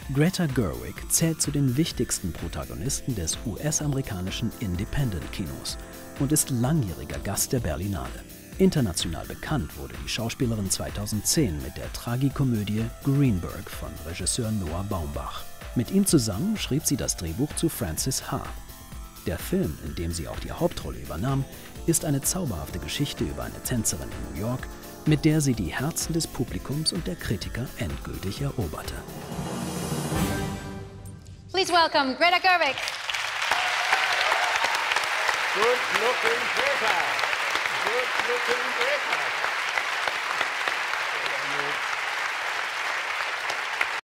Greta Gerwig zählt zu den wichtigsten Protagonisten des US-amerikanischen Independent-Kinos und ist langjähriger Gast der Berlinale. International bekannt wurde die Schauspielerin 2010 mit der Tragikomödie Greenberg von Regisseur Noah Baumbach. Mit ihm zusammen schrieb sie das Drehbuch zu Frances Ha. Der Film, in dem sie auch die Hauptrolle übernahm, ist eine zauberhafte Geschichte über eine Tänzerin in New York, mit der sie die Herzen des Publikums und der Kritiker endgültig eroberte. Please welcome Greta Gerwig. Good looking Greta. Good looking Greta.